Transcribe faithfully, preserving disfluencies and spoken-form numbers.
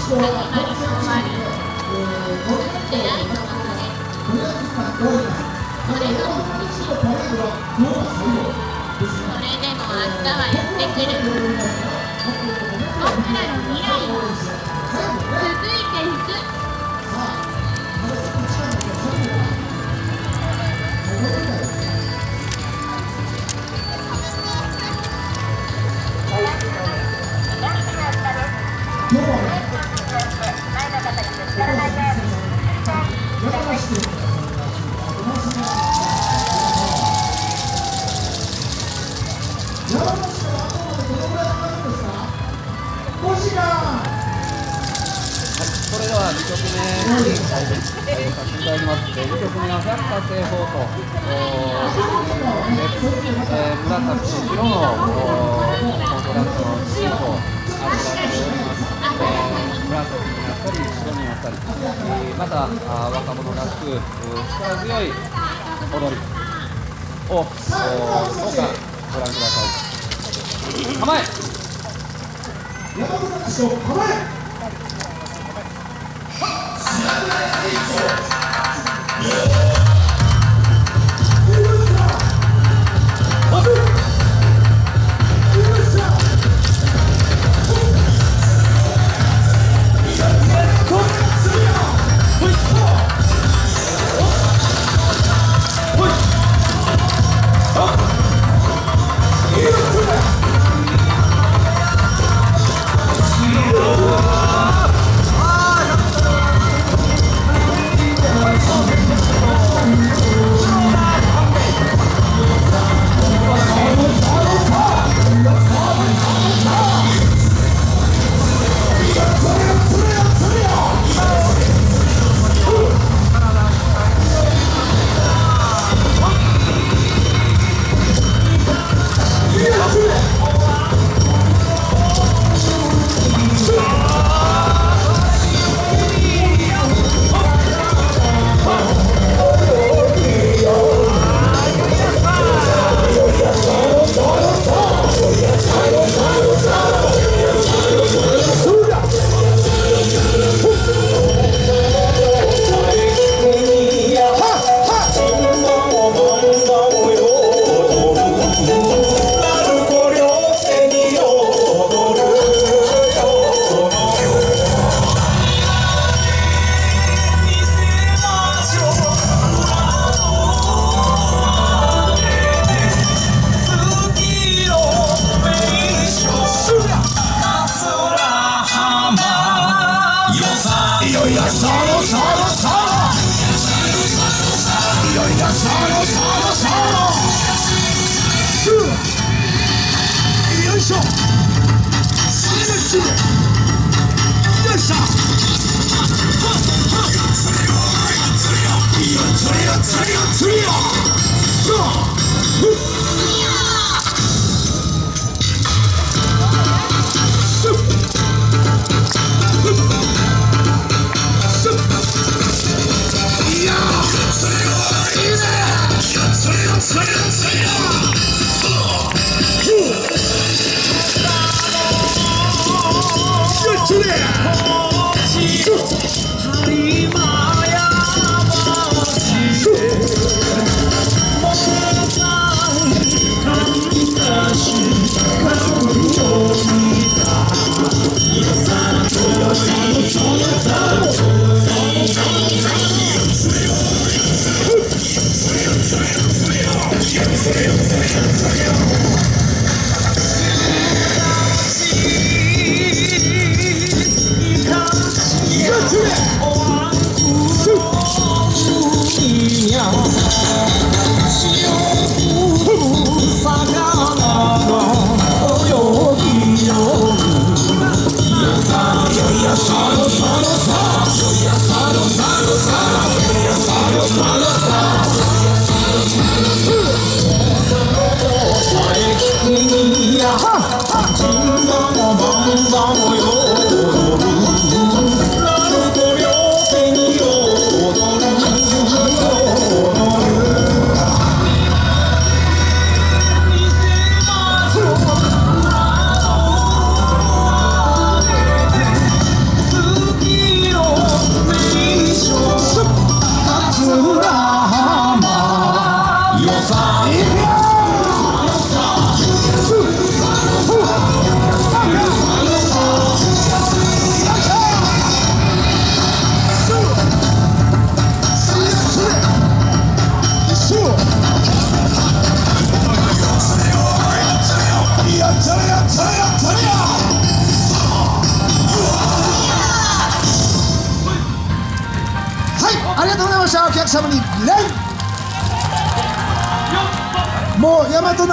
始まり終わり、出会いと別れ、それがそれでも明日はやってくる。僕らの未来は続いていく。 それではにきょくめ演奏させていただきます。にきょくめは百花西方と紫と白のコントラストのシーンをあしらっております。紫になったり白になったり、また若者らしく力強い踊りをどうかご覧ください。構え。山本師匠構え。 客様に礼。もう大和